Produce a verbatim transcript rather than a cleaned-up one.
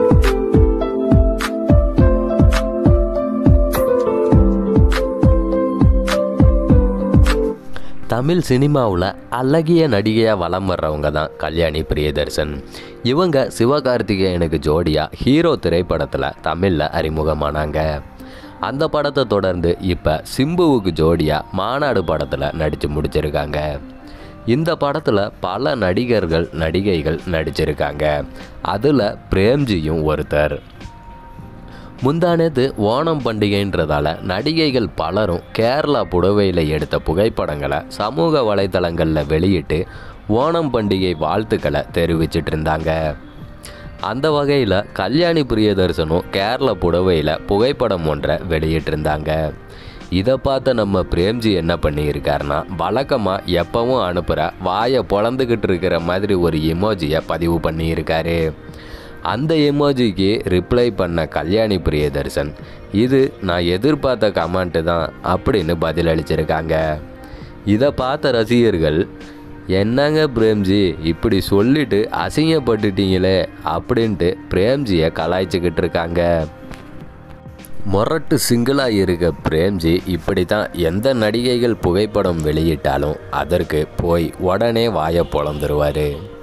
தமிழ் சினிமாவில் அழகிய நடிகையாக வலம் வர்றவங்க தான் கல்யாணி பிரியதர்சன். இவங்க சிவகார்த்திகேயனுக்கு ஜோடியாக ஹீரோ திரைப்படத்தில் தமிழில் அறிமுகமானாங்க. அந்த படத்தை தொடர்ந்து இப்போ சிம்புவுக்கு ஜோடியாக மாநாடு படத்தில் நடித்து முடிச்சிருக்காங்க. இந்த படத்தில் பல நடிகர்கள் நடிகைகள் நடிச்சிருக்காங்க. அதில் பிரேம்ஜியும் ஒருத்தர். முந்தானது ஓணம் பண்டிகைன்றதால நடிகைகள் பலரும் கேரளா புடவையில் எடுத்த புகைப்படங்களை சமூக வலைத்தளங்களில் வெளியிட்டு ஓணம் பண்டிகை வாழ்த்துக்களை தெரிவிச்சிட்டு இருந்தாங்க. அந்த வகையில் கல்யாணி பிரியதர்சனும் கேரளா புடவையில் புகைப்படம் ஒன்றை வெளியிட்டிருந்தாங்க. இதை பார்த்த நம்ம பிரேம்ஜி என்ன பண்ணியிருக்காருன்னா, வழக்கமாக எப்பவும் அனுப்புகிற வாயை பொழந்துக்கிட்டு இருக்கிற மாதிரி ஒரு எமோஜியை பதிவு பண்ணியிருக்காரு. அந்த எமோஜிக்கு ரிப்ளை பண்ண கல்யாணி பிரியதர்சன், இது நான் எதிர்பார்த்த கமெண்ட்டு தான் அப்படின்னு பதிலளிச்சிருக்காங்க. இதை பார்த்த ரசிகர்கள், என்னங்க பிரேம்ஜி இப்படி சொல்லிட்டு அசிங்கப்பட்டுட்டீங்களே அப்படின்ட்டு பிரேம்ஜியை கலாய்ச்சிக்கிட்டு இருக்காங்க. மொரட்டு சிங்கிளாக இருக்க பிரேம்ஜி இப்படி தான் எந்த நடிகைகள் புகைப்படம் வெளியிட்டாலும் அதற்கு போய் உடனே வாயை பொழந்துருவார்.